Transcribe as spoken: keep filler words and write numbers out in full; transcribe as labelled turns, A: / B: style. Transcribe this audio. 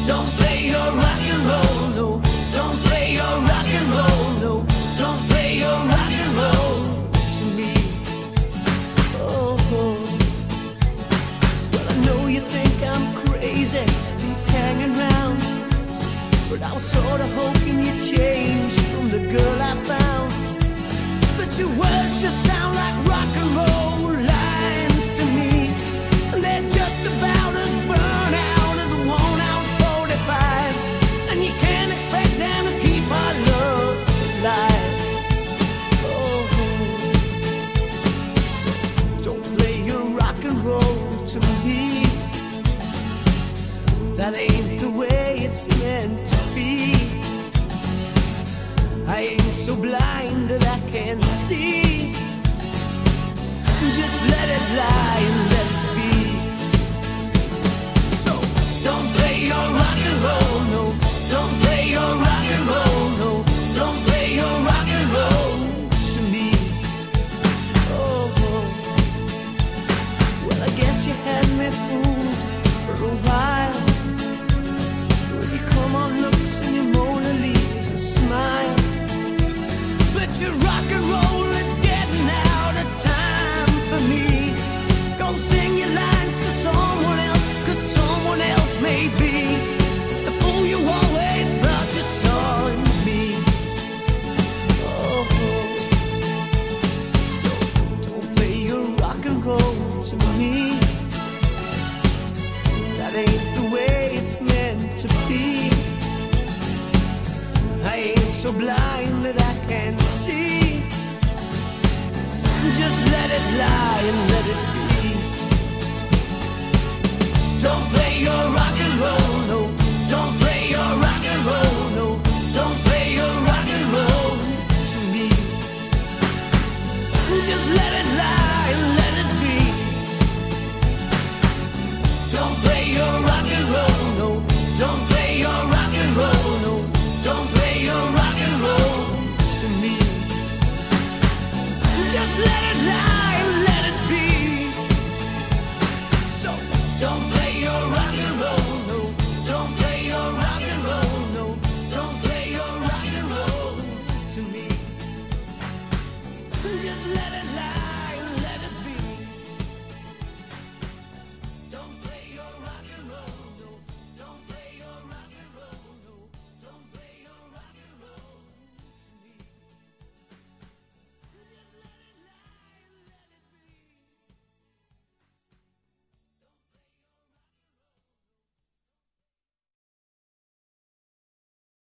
A: don't play your rock and roll, no. Don't play your rock and roll, no. Don't play your rock and roll to me. Oh, oh. Well, I know you think I'm crazy, hanging around, but I was sort of hoping you'd change from the girl I found. But your words just sound like rock and roll lines to me, and they're just about as burnt out as a worn out forty-five, and you can't expect them to keep our love alive. Oh, so don't play your rock and roll to me. That ain't the way it's meant to be. I ain't so blind that I can't see. Just let it lie and let it be. So don't play your rock and roll, no. Don't play your rock and roll, no. Don't play your rock and roll to me. Oh, oh. Well, I guess you had me fooled for a while. You come on looks and your Mona Lisa smile, but your rock and roll is getting out of time for me. Go sing your lines to someone else, 'cause someone else may be the fool you always thought you saw in me. Oh, so don't play your rock and roll to me. That ain't the way it's meant to be. I ain't so blind that I can't see. Just let it lie and let it be. Don't play your rock and roll, no. Don't play your rock and roll, no. Don't play your rock and roll to me. Just let it lie and let it be. Don't play your rock and roll, no. Don't play your rock and roll, no. Don't play your rock and roll to me. Just let it lie and let it be. So don't play your rock and roll, no. Don't play your rock and roll, no. Don't play your rock and roll to me. Just let it lie.